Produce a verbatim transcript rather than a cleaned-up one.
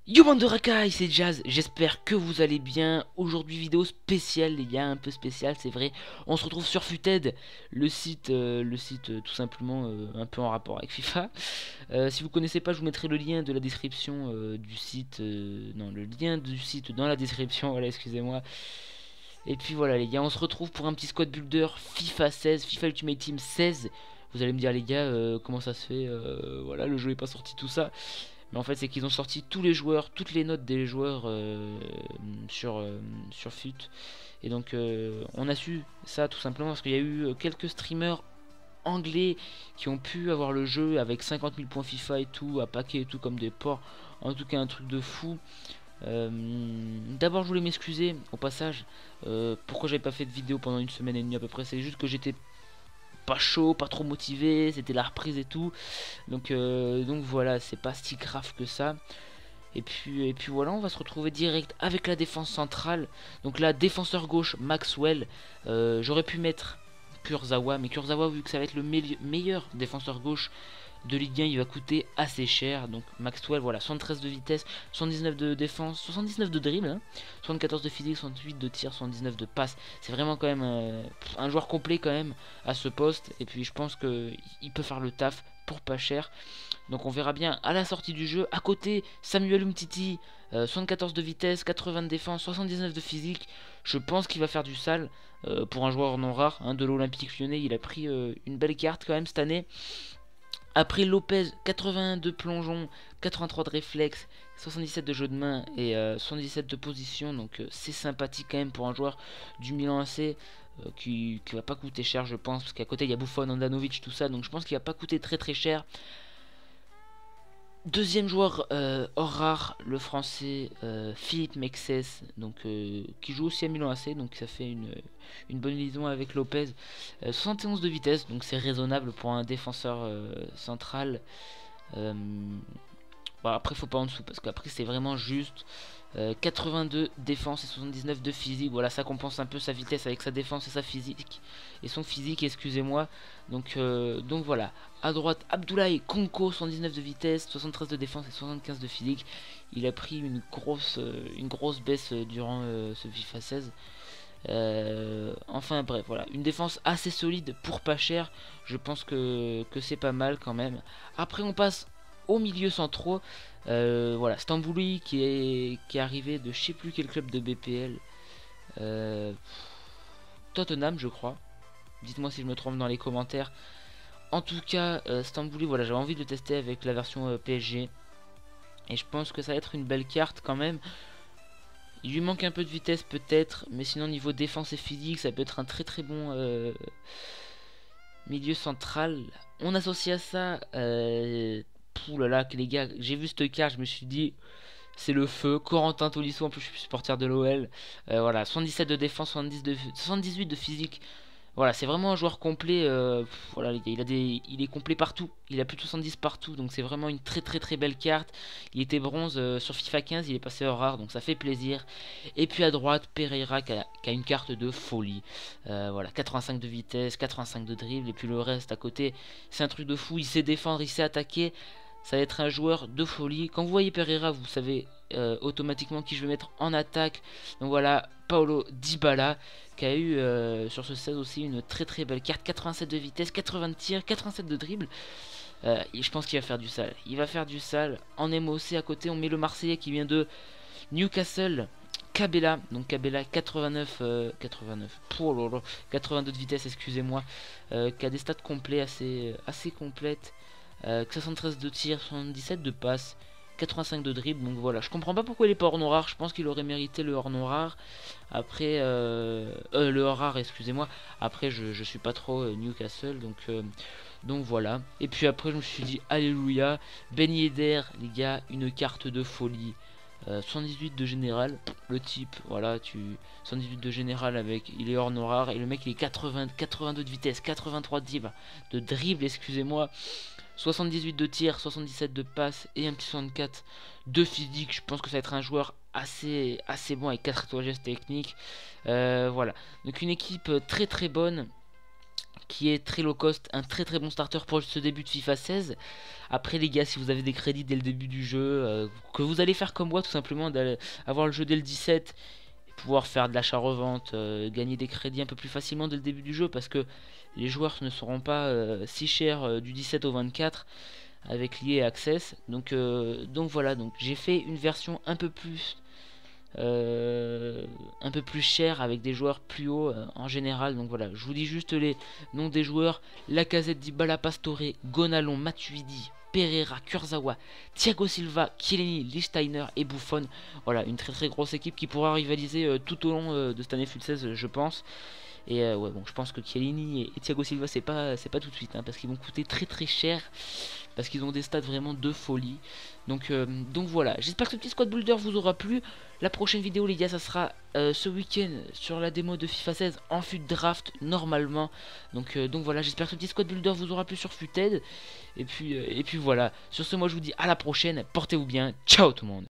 Yo bande de racailles, c'est Jazz, j'espère que vous allez bien. Aujourd'hui vidéo spéciale les gars, un peu spéciale c'est vrai. On se retrouve sur Futed, le site, euh, le site euh, tout simplement euh, un peu en rapport avec FIFA. Euh, si vous connaissez pas, je vous mettrai le lien de la description euh, du site, euh, non le lien du site dans la description, voilà excusez-moi. Et puis voilà les gars, on se retrouve pour un petit squad builder FIFA seize, FIFA Ultimate Team seize. Vous allez me dire les gars, euh, comment ça se fait, euh, voilà le jeu est pas sorti tout ça. Mais en fait, c'est qu'ils ont sorti tous les joueurs, toutes les notes des joueurs euh, sur, euh, sur Fut. Et donc, euh, on a su ça tout simplement parce qu'il y a eu euh, quelques streamers anglais qui ont pu avoir le jeu avec cinquante mille points FIFA et tout, à paquet et tout, comme des porcs. En tout cas, un truc de fou. Euh, D'abord, je voulais m'excuser au passage. Euh, pourquoi j'avais pas fait de vidéo pendant une semaine et demie à peu près. C'est juste que j'étais pas chaud, pas trop motivé, c'était la reprise et tout. Donc, euh, donc voilà, c'est pas si grave que ça. Et puis, et puis voilà, on va se retrouver direct avec la défense centrale. Donc là, défenseur gauche, Maxwell. Euh, J'aurais pu mettre Kurzawa, mais Kurzawa, vu que ça va être le meilleur défenseur gauche de Ligue un, il va coûter assez cher. Donc Maxwell, voilà, soixante-treize de vitesse, soixante-dix-neuf de défense, soixante-dix-neuf de dribble, hein, soixante-quatorze de physique, soixante-huit de tir, soixante-dix-neuf de passe. C'est vraiment quand même euh, un joueur complet quand même à ce poste. Et puis je pense qu'il peut faire le taf pour pas cher. Donc on verra bien à la sortie du jeu. À côté, Samuel Umtiti, euh, soixante-quatorze de vitesse, quatre-vingts de défense, soixante-dix-neuf de physique. Je pense qu'il va faire du sale euh, pour un joueur non rare hein, de l'Olympique Lyonnais. Il a pris euh, une belle carte quand même cette année. Après Lopez, quatre-vingt-un de plongeon, quatre-vingt-trois de réflexe, soixante-dix-sept de jeu de main et euh, soixante-dix-sept de position. Donc euh, c'est sympathique quand même pour un joueur du Milan A C euh, qui, qui va pas coûter cher je pense. Parce qu'à côté il y a Buffon, Andanovic, tout ça. Donc je pense qu'il va pas coûter très très cher. Deuxième joueur euh, hors rare, le français euh, Philippe Mexes, donc euh, qui joue aussi à Milan A C, donc ça fait une, une bonne liaison avec Lopez. Euh, soixante et onze de vitesse, donc c'est raisonnable pour un défenseur euh, central. Euh, bon, après, faut pas en dessous parce qu'après c'est vraiment juste. Euh, quatre-vingt-deux défense et soixante-dix-neuf de physique. Voilà, ça compense un peu sa vitesse avec sa défense et sa physique. Et son physique, excusez-moi. Donc, euh, donc voilà. À droite, Abdoulaye Konko, soixante-dix-neuf de vitesse, soixante-treize de défense et soixante-quinze de physique. Il a pris une grosse, euh, une grosse baisse euh, durant euh, ce FIFA seize. Euh, enfin bref, voilà. Une défense assez solide pour pas cher. Je pense que, que c'est pas mal quand même. Après, on passe au milieu centraux. Euh, voilà, Stambouli qui est, qui est arrivé de je sais plus quel club de B P L. Euh, Tottenham, je crois. Dites-moi si je me trompe dans les commentaires. En tout cas, euh, Stambouli, voilà, j'avais envie de le tester avec la version euh, P S G. Et je pense que ça va être une belle carte quand même. Il lui manque un peu de vitesse peut-être, mais sinon niveau défense et physique, ça peut être un très très bon euh, milieu central. On associe à ça, euh, pouh là là, que les gars, j'ai vu cette carte, je me suis dit, c'est le feu. Corentin Tolisso, en plus je suis supporter de l'O L. Euh, voilà, soixante-dix-sept de défense, soixante-dix de, soixante-dix-huit de physique. Voilà, c'est vraiment un joueur complet. Euh, pff, voilà, il, a des, il est complet partout. Il a plus de soixante-dix partout, donc c'est vraiment une très très très belle carte. Il était bronze euh, sur FIFA quinze, il est passé en rare, donc ça fait plaisir. Et puis à droite, Pereira qui a, qui a une carte de folie. Euh, voilà, quatre-vingt-cinq de vitesse, quatre-vingt-cinq de dribble, et puis le reste à côté, c'est un truc de fou. Il sait défendre, il sait attaquer. Ça va être un joueur de folie. Quand vous voyez Pereira, vous savez euh, automatiquement qui je vais mettre en attaque. Donc voilà, Paulo Dybala qui a eu euh, sur ce seize aussi une très très belle carte. quatre-vingt-sept de vitesse, quatre-vingts de tir, quatre-vingt-sept de dribble. Euh, et je pense qu'il va faire du sale. Il va faire du sale. En M O C à côté, on met le Marseillais qui vient de Newcastle. Cabella, donc Cabella quatre-vingt-neuf, euh, quatre-vingt-neuf, oh là là, quatre-vingt-deux de vitesse, excusez-moi, euh, qui a des stats complets assez, assez complètes. Euh, soixante-treize de tir, soixante-dix-sept de passe, quatre-vingt-cinq de dribble. Donc voilà, je comprends pas pourquoi il est pas hors non rare. Je pense qu'il aurait mérité le hors non rare. Après, euh, euh, le hors rare, excusez-moi. Après, je, je suis pas trop euh, Newcastle, donc euh, donc voilà. Et puis après, je me suis dit alléluia. Ben Yedder, les gars, une carte de folie. Euh, soixante-dix-huit de général, le type, voilà, tu soixante-dix-huit de général avec, il est hors non rare et le mec il est quatre-vingts, quatre-vingt-deux de vitesse, quatre-vingt-trois de dribble, de dribble, excusez-moi. soixante-dix-huit de tir, soixante-dix-sept de passe et un petit soixante-quatre de physique. Je pense que ça va être un joueur assez, assez bon avec quatre étoiles gestes techniques. Euh, voilà. Donc une équipe très très bonne qui est très low cost, un très très bon starter pour ce début de FIFA seize. Après les gars, si vous avez des crédits dès le début du jeu, euh, que vous allez faire comme moi tout simplement, d'aller avoir le jeu dès le dix-sept, pouvoir faire de l'achat-revente, euh, gagner des crédits un peu plus facilement dès le début du jeu, parce que les joueurs ne seront pas euh, si chers euh, du dix-sept au vingt-quatre avec l'E A Access. Donc, euh, donc voilà, donc j'ai fait une version un peu plus euh, un peu plus chère avec des joueurs plus hauts euh, en général. Donc voilà, je vous dis juste les noms des joueurs: Lacazette, Dybala, Pastore, Gonalon, Matuidi, Pereira, Kurzawa, Thiago Silva, Chiellini, Lichtsteiner et Buffon. Voilà, une très très grosse équipe qui pourra rivaliser euh, tout au long euh, de cette année F U T seize, je pense. Et euh, ouais, bon, je pense que Chiellini et, et Thiago Silva, c'est pas c'est pas tout de suite, hein, parce qu'ils vont coûter très très cher, parce qu'ils ont des stats vraiment de folie. Donc, euh, donc voilà, j'espère que ce petit squad builder vous aura plu. La prochaine vidéo les gars, ça sera euh, ce week-end sur la démo de FIFA seize en F U T Draft normalement. Donc, euh, donc voilà, j'espère que ce petit squad builder vous aura plu sur Futed. Et puis, euh, et puis voilà, sur ce moi je vous dis à la prochaine, portez-vous bien, ciao tout le monde.